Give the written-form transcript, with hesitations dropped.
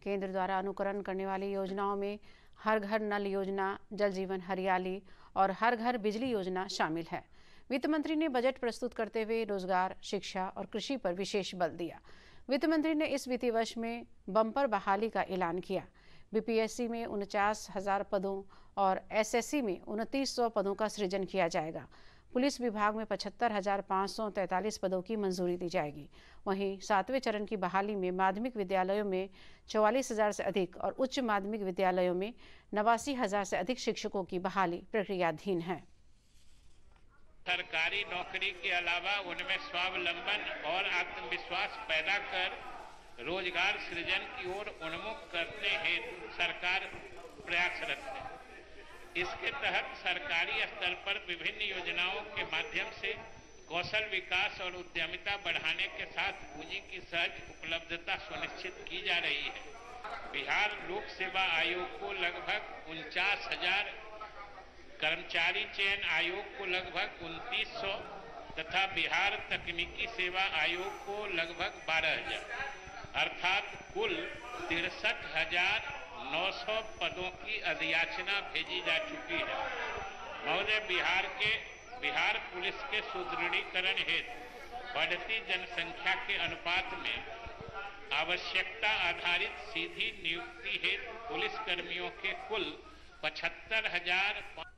केंद्र द्वारा अनुकरण करने वाली योजनाओं में हर घर नल योजना, जल जीवन हरियाली और हर घर बिजली योजना शामिल है। वित्त मंत्री ने बजट प्रस्तुत करते हुए रोजगार, शिक्षा और कृषि पर विशेष बल दिया। वित्त मंत्री ने इस वित्तीय वर्ष में बम्पर बहाली का ऐलान किया। बीपीएससी में 49,000 पदों और एसएससी में 2,900 पदों का सृजन किया जाएगा। पुलिस विभाग में 75,543 पदों की मंजूरी दी जाएगी। वहीं 7वें चरण की बहाली में माध्यमिक विद्यालयों में 44,000 से अधिक और उच्च माध्यमिक विद्यालयों में 89,000 से अधिक शिक्षकों की बहाली प्रक्रियाधीन है। सरकारी नौकरी के अलावा उनमें स्वावलंबन और आत्मविश्वास पैदा कर रोजगार सृजन की ओर उन्मुख करने हेतु सरकार प्रयासरत है। इसके तहत सरकारी स्तर पर विभिन्न योजनाओं के माध्यम से कौशल विकास और उद्यमिता बढ़ाने के साथ पूंजी की सहज उपलब्धता सुनिश्चित की जा रही है। बिहार लोक सेवा आयोग को लगभग 49,000, कर्मचारी चयन आयोग को लगभग 2,900 तथा बिहार तकनीकी सेवा आयोग को लगभग 12,000, अर्थात कुल 63,900 पदों की अधियाचना भेजी जा चुकी है। महोदय, बिहार पुलिस के सुदृढ़ीकरण हेतु बढ़ती जनसंख्या के अनुपात में आवश्यकता आधारित सीधी नियुक्ति हेतु पुलिस कर्मियों के कुल 75,000